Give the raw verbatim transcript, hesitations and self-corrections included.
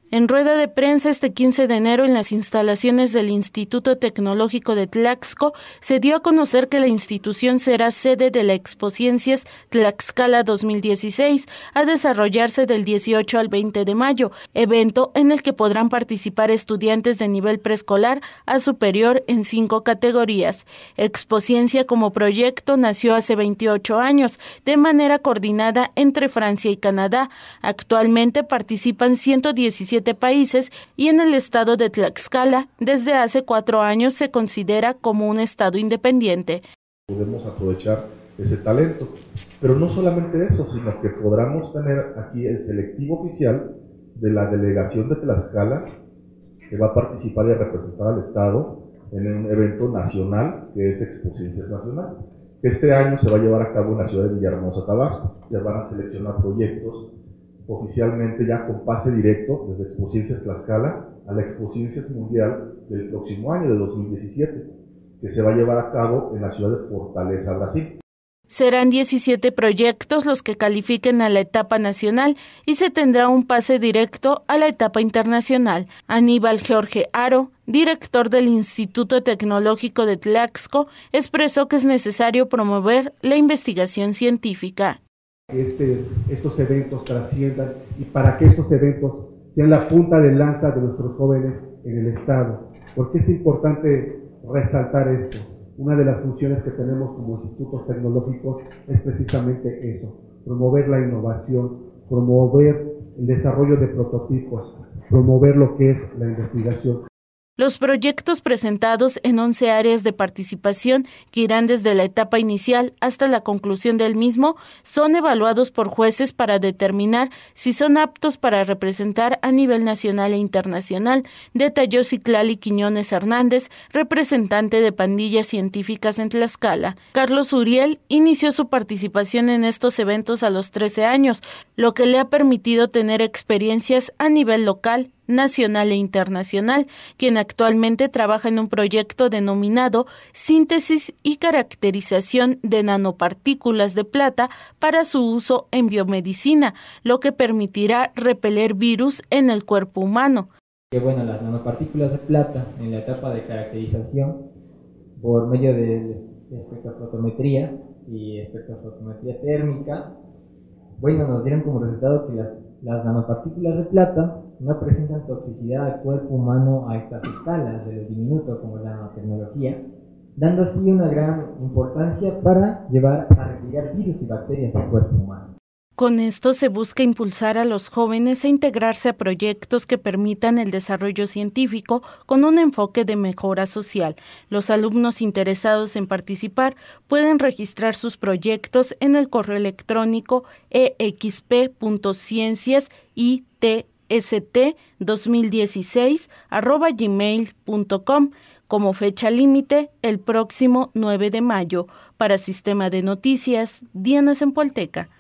En rueda de prensa este quince de enero en las instalaciones del Instituto Tecnológico de Tlaxco, se dio a conocer que la institución será sede de la Expociencias Tlaxcala dos mil dieciséis, a desarrollarse del dieciocho al veinte de mayo, evento en el que podrán participar estudiantes de nivel preescolar a superior en cinco categorías. Expociencia como proyecto nació hace veintiocho años, de manera coordinada entre Francia y Canadá. Actualmente participan ciento diecisiete países y en el estado de Tlaxcala, desde hace cuatro años se considera como un estado independiente. Podemos aprovechar ese talento, pero no solamente eso, sino que podamos tener aquí el selectivo oficial de la delegación de Tlaxcala, que va a participar y a representar al estado en un evento nacional que es Expociencias Nacional, que este año se va a llevar a cabo en la ciudad de Villahermosa, Tabasco. Se van a seleccionar proyectos oficialmente ya con pase directo desde Expociencias Tlaxcala a la Expociencias Mundial del próximo año, de dos mil diecisiete, que se va a llevar a cabo en la ciudad de Fortaleza, Brasil. Serán diecisiete proyectos los que califiquen a la etapa nacional y se tendrá un pase directo a la etapa internacional. Aníbal Jorge Aro, director del Instituto Tecnológico de Tlaxco, expresó que es necesario promover la investigación científica. Este, estos eventos trasciendan y para que estos eventos sean la punta de lanza de nuestros jóvenes en el estado. Porque es importante resaltar esto. Una de las funciones que tenemos como institutos tecnológicos es precisamente eso, promover la innovación, promover el desarrollo de prototipos, promover lo que es la investigación. Los proyectos presentados en once áreas de participación, que irán desde la etapa inicial hasta la conclusión del mismo, son evaluados por jueces para determinar si son aptos para representar a nivel nacional e internacional, detalló Citlali Quiñones Hernández, representante de Pandillas Científicas en Tlaxcala. Carlos Uriel inició su participación en estos eventos a los trece años, lo que le ha permitido tener experiencias a nivel local, nacional e internacional, quien actualmente trabaja en un proyecto denominado Síntesis y Caracterización de Nanopartículas de Plata para su uso en biomedicina, lo que permitirá repeler virus en el cuerpo humano. Que bueno, las nanopartículas de plata en la etapa de caracterización por medio de espectrofotometría y espectrofotometría térmica, bueno, nos dieron como resultado que las, las nanopartículas de plata no presentan toxicidad al cuerpo humano a estas escalas de lo diminuto como la nanotecnología, dando así una gran importancia para llevar a retirar virus y bacterias al cuerpo humano. Con esto se busca impulsar a los jóvenes a integrarse a proyectos que permitan el desarrollo científico con un enfoque de mejora social. Los alumnos interesados en participar pueden registrar sus proyectos en el correo electrónico e x p punto ciencias i t s t dos mil dieciséis arroba gmail punto com, como fecha límite el próximo nueve de mayo. Para Sistema de Noticias, Diana Zempolteca.